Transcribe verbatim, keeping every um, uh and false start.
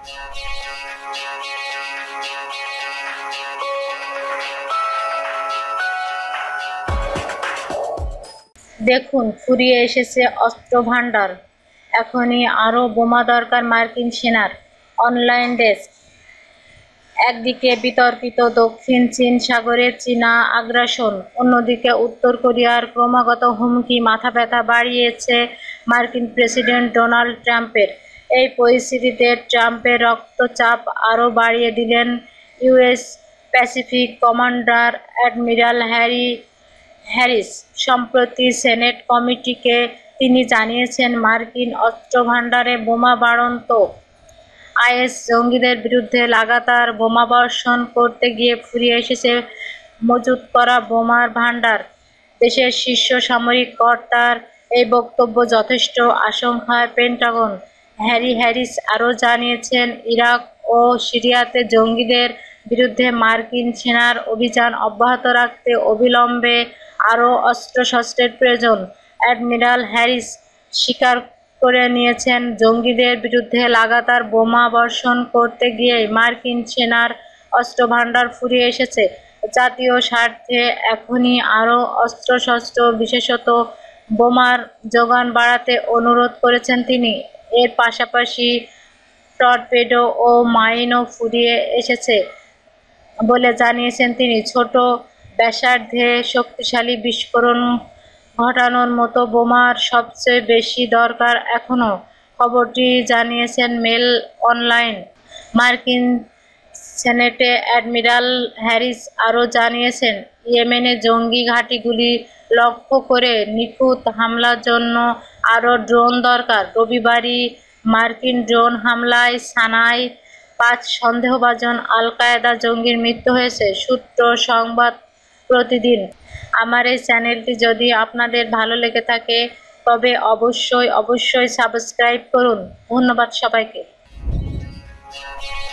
দেখুন, ফুরিয়ে এসেছে অস্ত্র ভান্ডার, এখনই আরও বোমা দরকার মার্কিন সেনার। Online desk. একদিকে বিতর্কিত দক্ষিণ চীন সাগরে চীনা আগ্রাসন, অন্যদিকে উত্তর কোরিয়ার ক্রমাগত হুমকি মাথা ব্যথা বাড়িয়েছে মার্কিন প্রেসিডেন্ট ডোনাল্ড ট্রাম্পের। এই পরিস্থিতিতে ট্রাম্পের রক্তচাপ আরও বাড়িয়ে দিলেন US Pacific commander admiral Harry Harris. সম্প্রতি সেনেট কমিটিকে তিনি জানিয়েছেন, মার্কিন অস্ত্রভান্ডারে বোমা বাড়ন্ত। আইএস জঙ্গিদের বিরুদ্ধে লাগাতার বোমাবর্ষণ করতে গিয়ে ফুরিয়ে এসেছে মজুত করা বোমার ভান্ডার। দেশের শীর্ষ সামরিক কর্তার এই বক্তব্য যথেষ্ট আশঙ্কায় পেন্টাগন। হ্যারি হ্যারিস আরও জানিয়েছেন, ইরাক ও সিরিয়াতে জঙ্গিদের বিরুদ্ধে মার্কিন সেনার অভিযান অব্যাহত রাখতে অবিলম্বে আরও অস্ত্রশস্ত্রের প্রয়োজন। অ্যাডমিরাল হ্যারিস স্বীকার করে নিয়েছেন, জঙ্গিদের বিরুদ্ধে লাগাতার বোমা বর্ষণ করতে গিয়েই মার্কিন সেনার অস্ত্রভান্ডার ফুরিয়ে এসেছে। জাতীয় স্বার্থে এখনই আরও অস্ত্রশস্ত্র, বিশেষত বোমার যোগান বাড়াতে অনুরোধ করেছেন তিনি। এর পাশাপাশি টর্পেডো ও মাইনও ফুরিয়ে এসেছে বলে জানিয়েছেন তিনি। ছোট ব্যাসার্ধে শক্তিশালী বিস্ফোরণ ঘটানোর মতো বোমার সবচেয়ে বেশি দরকার এখনও, খবরটি জানিয়েছেন মেল অনলাইন। মার্কিন সেনেটে অ্যাডমিরাল হ্যারিস আরও জানিয়েছেন, ইয়েমেনে জঙ্গি ঘাঁটিগুলি লক্ষ্য করে নিখুঁত হামলার জন্য আরও ড্রোন দরকার। রবিবারই মার্কিন ড্রোন হামলায় সানায় পাঁচ সন্দেহভাজন আল কায়েদা জঙ্গির মৃত্যু হয়েছে, সূত্র সংবাদ প্রতিদিন। আমার এই চ্যানেলটি যদি আপনাদের ভালো লেগে থাকে তবে অবশ্যই অবশ্যই সাবস্ক্রাইব করুন। ধন্যবাদ সবাইকে।